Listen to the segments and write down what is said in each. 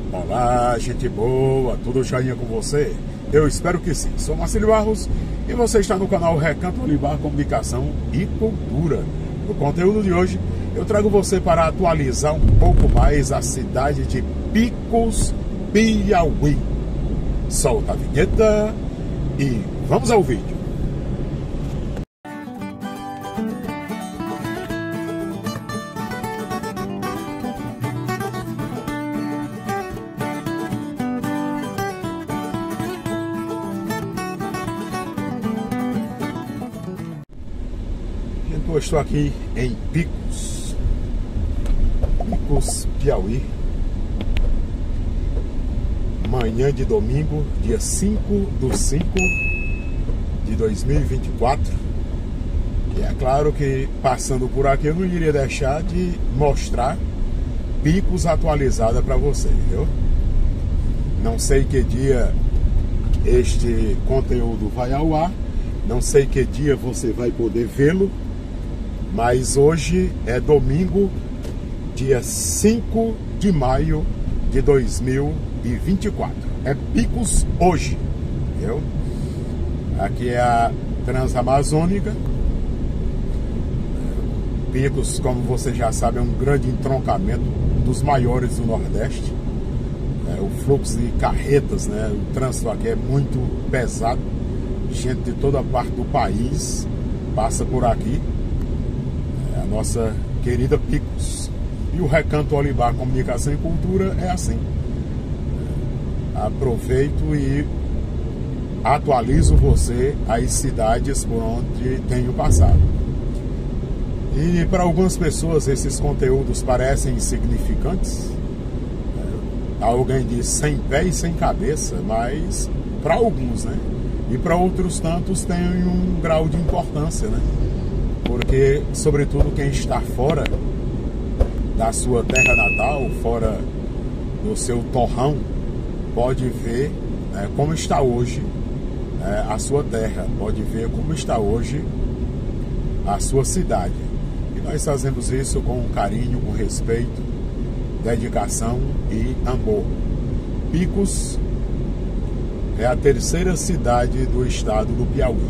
Olá, gente boa, tudo joinha com você? Eu espero que sim. Sou Marcelo Barros e você está no canal Recanto Olibar Comunicação e Cultura. No conteúdo de hoje, eu trago você para atualizar um pouco mais a cidade de Picos, Piauí. Solta a vinheta e vamos ao vídeo. Eu estou aqui em Picos, Piauí. Manhã de domingo, dia 5/5/2024. E é claro que passando por aqui eu não iria deixar de mostrar Picos atualizada para você, viu? Não sei que dia este conteúdo vai ao ar, não sei que dia você vai poder vê-lo, mas hoje é domingo, dia 5 de maio de 2024. É Picos hoje, viu? Aqui é a Transamazônica. Picos, como você já sabe, é um grande entroncamento, dos maiores do Nordeste. O fluxo de carretas, né? O trânsito aqui é muito pesado. Gente de toda parte do país passa por aqui. A nossa querida Picos. E o Recanto Olibar Comunicação e Cultura é assim. Aproveito e atualizo você as cidades por onde tenho passado. E para algumas pessoas esses conteúdos parecem insignificantes. Alguém diz sem pé e sem cabeça, mas para alguns, né? E para outros tantos tem um grau de importância, né? Porque, sobretudo, quem está fora da sua terra natal, fora do seu torrão, pode ver, né, como está hoje a sua terra, pode ver como está hoje a sua cidade. E nós fazemos isso com carinho, com respeito, dedicação e amor. Picos é a terceira cidade do estado do Piauí.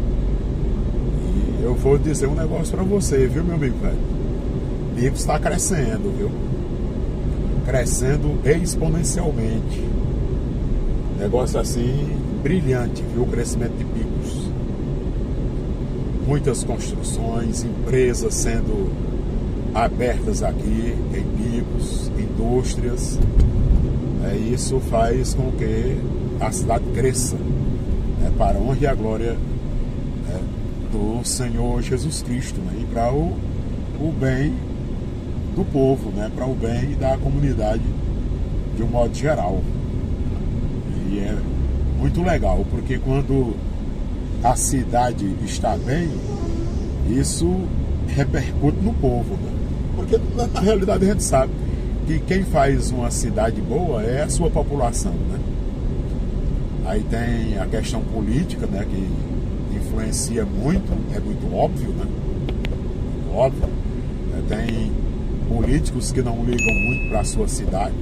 Eu vou dizer um negócio pra você, viu, meu amigo velho? Picos está crescendo, viu? Crescendo exponencialmente. Negócio assim, brilhante, viu? O crescimento de Picos. Muitas construções, empresas sendo abertas aqui em Picos, indústrias. Isso faz com que a cidade cresça, para a honra e a glória do Senhor Jesus Cristo, né? E para o bem do povo, né? Para o bem da comunidade de um modo geral. E é muito legal, porque quando a cidade está bem, isso repercute no povo, né? Porque na realidade a gente sabe que quem faz uma cidade boa é a sua população, né? Aí tem a questão política, né? Que influencia muito, é muito óbvio, né? Óbvio. Tem políticos que não ligam muito para a sua cidade,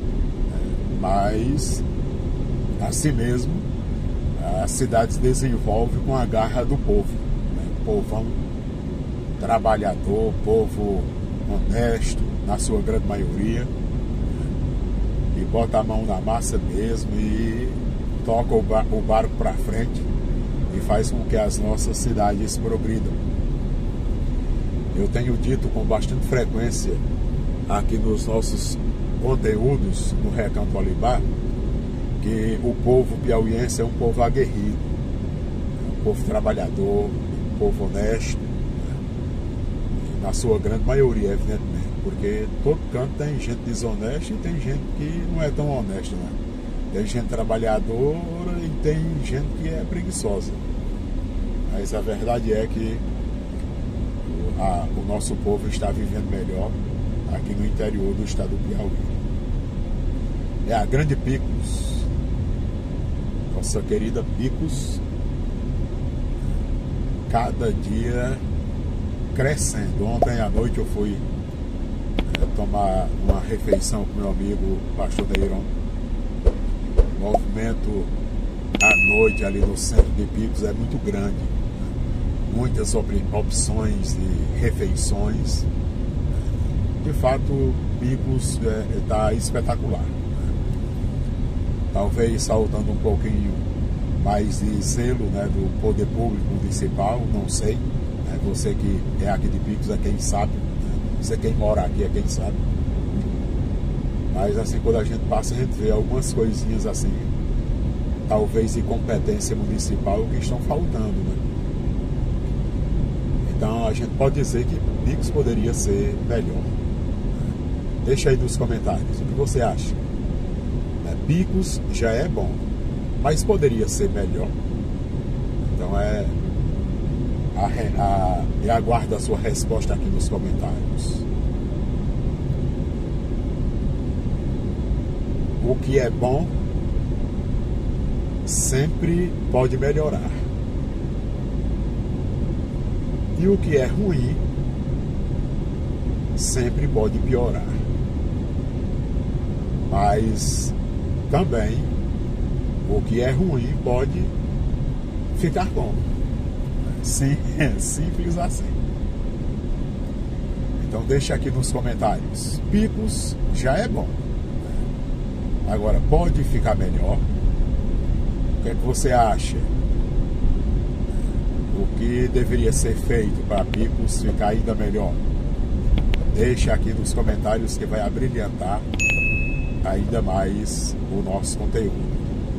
mas assim mesmo a cidade se desenvolve com a garra do povo, né? Povão trabalhador, povo honesto, na sua grande maioria, e bota a mão na massa mesmo e toca o barco para frente e faz com que as nossas cidades progridam. Eu tenho dito com bastante frequência aqui nos nossos conteúdos no Recanto Olibar que o povo piauiense é um povo aguerrido, um povo trabalhador, um povo honesto, na sua grande maioria, evidentemente, porque todo canto tem gente desonesta e tem gente que não é tão honesta, né? Tem gente trabalhadora e tem gente que é preguiçosa. Mas a verdade é que o nosso povo está vivendo melhor aqui no interior do estado do Piauí. É a grande Picos, nossa querida Picos, cada dia crescendo. Ontem à noite eu fui tomar uma refeição com meu amigo Pastor Neiron. O movimento à noite ali no centro de Picos é muito grande, muitas opções de refeições. De fato, Picos está espetacular. Talvez faltando um pouquinho mais de zelo, né, do poder público municipal, não sei. Você que é aqui de Picos é quem sabe, né? Você quem mora aqui é quem sabe. Mas assim, quando a gente passa, a gente vê algumas coisinhas assim, talvez de competência municipal, que estão faltando, né? Então a gente pode dizer que Picos poderia ser melhor. Deixa aí nos comentários o que você acha. Picos já é bom, mas poderia ser melhor. Então aguardo a sua resposta aqui nos comentários. O que é bom sempre pode melhorar. E o que é ruim sempre pode piorar. Mas também o que é ruim pode ficar bom. Sim, é simples assim. Então deixa aqui nos comentários. Picos já é bom. Agora pode ficar melhor. O que é que você acha? O que deveria ser feito para Picos ficar ainda melhor? Deixa aqui nos comentários que vai abrilhantar ainda mais o nosso conteúdo.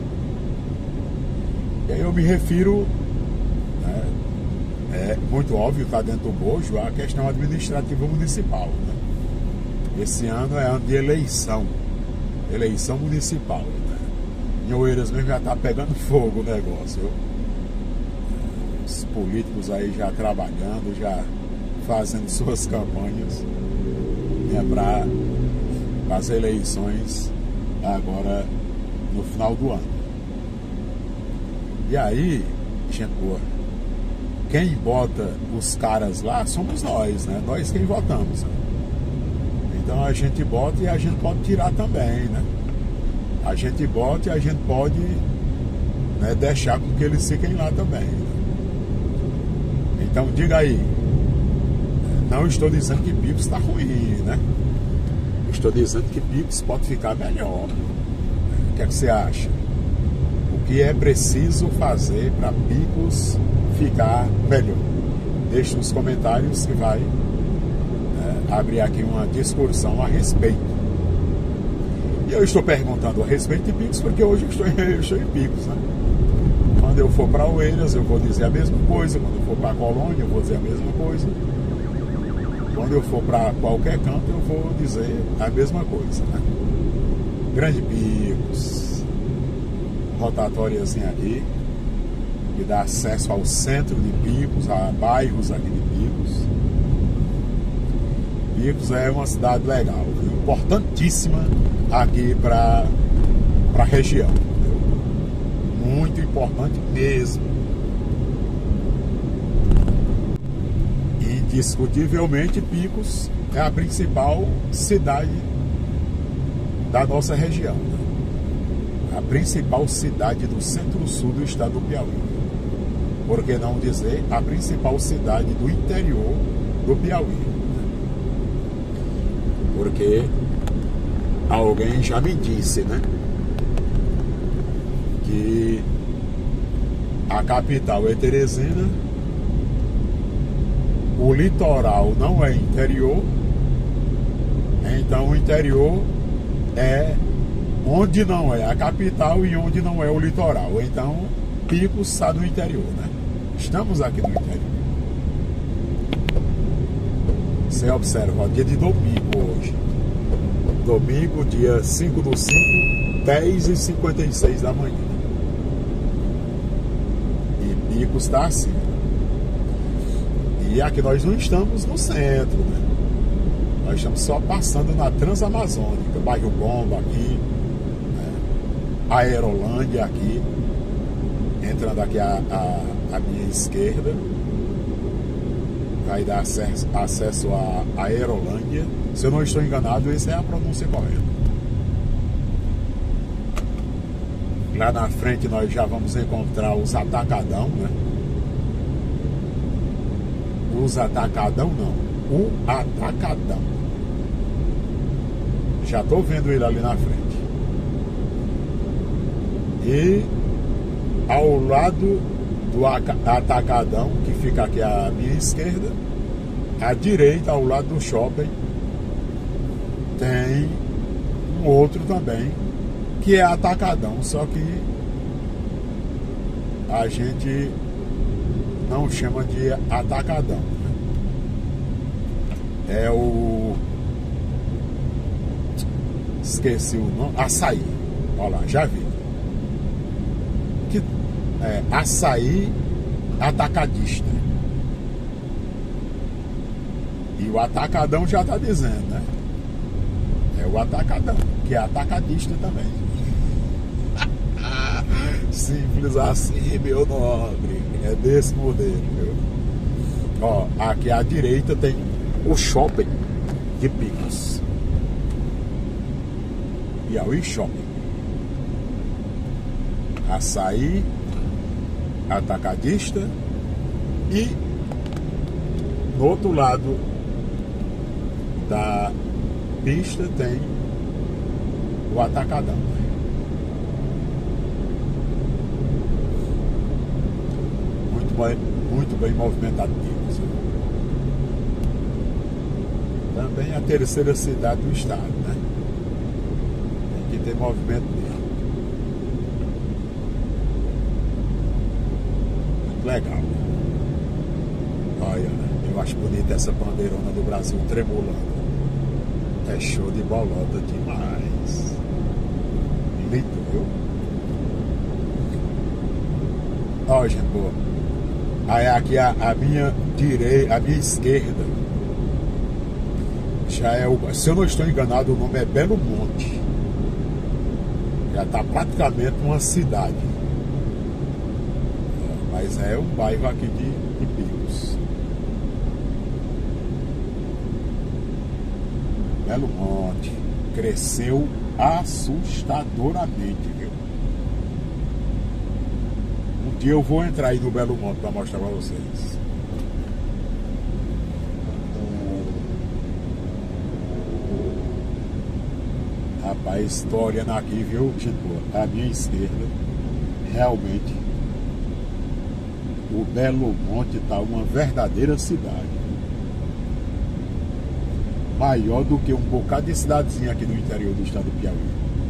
E aí eu me refiro, né, é muito óbvio, está dentro do bojo, a questão administrativa municipal, né? Esse ano é ano de eleição municipal, né? Em Oeiras mesmo já está pegando fogo o negócio, viu? Os políticos aí já trabalhando, já fazendo suas campanhas, né, para as eleições agora no final do ano. E aí, gente boa, quem bota os caras lá somos nós, né? Nós quem votamos, né? Então a gente bota e a gente pode tirar também, né? A gente bota e a gente pode, né, deixar com que eles fiquem lá também, né? Então diga aí, não estou dizendo que Picos está ruim, né? Estou dizendo que Picos pode ficar melhor. O que é que você acha? O que é preciso fazer para Picos ficar melhor? Deixe nos comentários que vai, né, abrir aqui uma discussão a respeito. E eu estou perguntando a respeito de Picos porque hoje eu estou em Picos, né? Quando eu for para Oeiras eu vou dizer a mesma coisa. Quando eu for para Colônia eu vou dizer a mesma coisa. Quando eu for para qualquer canto eu vou dizer a mesma coisa, né? Grande Picos, rotatóriazinha aqui, que dá acesso ao centro de Picos, a bairros aqui de Picos. Picos é uma cidade legal, viu? Importantíssima aqui para a região, viu? Muito importante mesmo. Indiscutivelmente, Picos é a principal cidade da nossa região, né? A principal cidade do centro-sul do estado do Piauí. Por que não dizer a principal cidade do interior do Piauí, né? Porque alguém já me disse, né, que a capital é Teresina, o litoral não é interior, então o interior é onde não é a capital e onde não é o litoral. Então Picos está no interior, né? Estamos aqui no interior. Você observa, dia de domingo hoje. Domingo, dia 5/5, 10h56 da manhã. E Picos está assim. E aqui nós não estamos no centro, né? Nós estamos só passando na Transamazônica, bairro Bomba aqui, né? Aerolândia aqui, entrando aqui à minha esquerda. vai dar acesso à Aerolândia. Se eu não estou enganado, essa é a pronúncia correta. Lá na frente nós já vamos encontrar os Atacadão, né? Os Atacadão não, o Atacadão. Já estou vendo ele ali na frente. E ao lado do Atacadão, que fica aqui à minha esquerda, à direita, ao lado do shopping, tem um outro também, que é Atacadão, só que a gente não chama de Atacadão, né? É o... esqueci o nome. Açaí. Olha lá, já vi. Que é Açaí Atacadista. E o Atacadão já está dizendo, né? É o Atacadão, que é atacadista também. Simples assim, meu nobre. É desse modelo, viu? Ó, aqui à direita tem o shopping de Picos. Piauí Shopping. Açaí Atacadista. E no outro lado da pista tem o Atacadão. Muito bem movimentado. Também a terceira cidade do estado, né? Tem que ter movimento mesmo. Muito legal. Olha, eu acho bonita essa bandeirona do Brasil tremulando. É show de bolota demais. Lindo, viu? Ó, gente boa. Aí aqui a minha direita, a minha esquerda, já é o... Se eu não estou enganado, o nome é Belo Monte. Já está praticamente uma cidade. Mas é um bairro aqui de Picos. Belo Monte. Cresceu assustadoramente, viu? Um dia eu vou entrar aí no Belo Monte para mostrar para vocês. Rapaz, estou olhando aqui, viu? Tipo, à minha esquerda, realmente, o Belo Monte está uma verdadeira cidade. Maior do que um bocado de cidadezinha aqui no interior do estado do Piauí.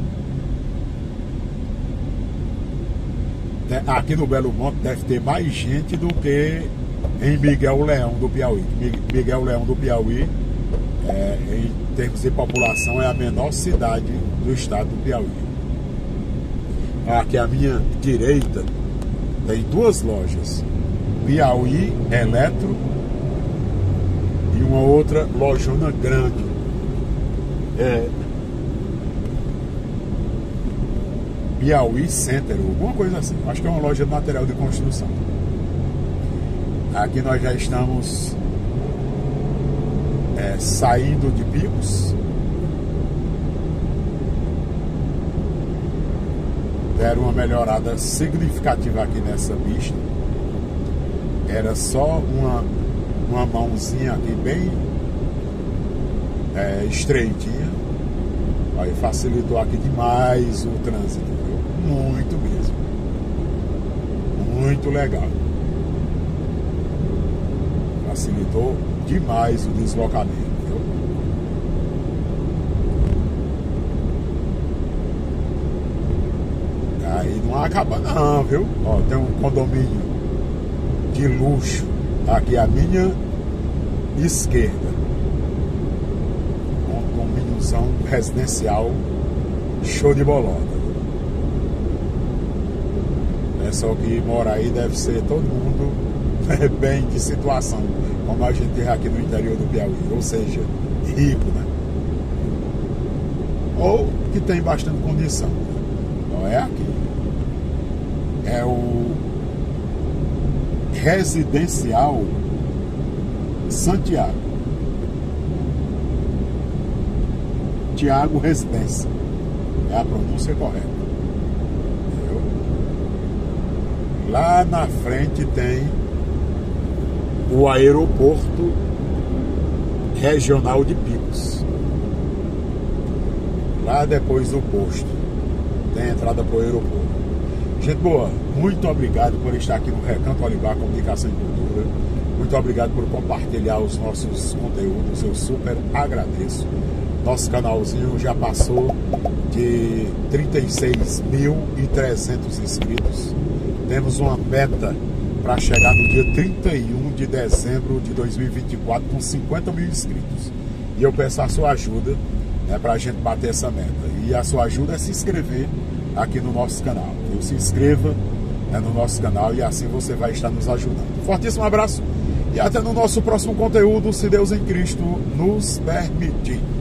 Aqui no Belo Monte deve ter mais gente do que em Miguel Leão do Piauí. Miguel Leão do Piauí, em termos de população, é a menor cidade do estado do Piauí. Aqui à minha direita tem duas lojas: Piauí Eletro e uma outra lojona grande. Piauí Center, alguma coisa assim. Acho que é uma loja de material de construção. Aqui nós já estamos saindo de Picos. Deram uma melhorada significativa aqui nessa pista. Era só uma mãozinha aqui bem estreitinha. Aí facilitou aqui demais o trânsito, viu? Muito mesmo. Muito legal. Facilitou demais o deslocamento, viu? Aí não acaba não, viu? Ó, tem um condomínio de luxo aqui à minha esquerda. Condomíniozão residencial show de bolota. Pessoal que mora aí deve ser todo mundo bem de situação, como a gente tem aqui no interior do Piauí, ou seja, rico, né? Ou que tem bastante condição. Não é aqui. É o residencial Santiago. Tiago Residência. É a pronúncia correta. Entendeu? Lá na frente tem o aeroporto regional de Picos. Lá depois do posto tem a entrada para o aeroporto. Gente boa, muito obrigado por estar aqui no Recanto Olivar Comunicação e Cultura. Muito obrigado por compartilhar os nossos conteúdos. Eu super agradeço. Nosso canalzinho já passou de 36.300 inscritos. Temos uma meta para chegar no dia 31 de dezembro de 2024 com 50 mil inscritos. E eu peço a sua ajuda, né, para a gente bater essa meta. E a sua ajuda é se inscrever aqui no nosso canal. Então, se inscreva, né, no nosso canal e assim você vai estar nos ajudando. Fortíssimo abraço e até no nosso próximo conteúdo, se Deus em Cristo nos permitir.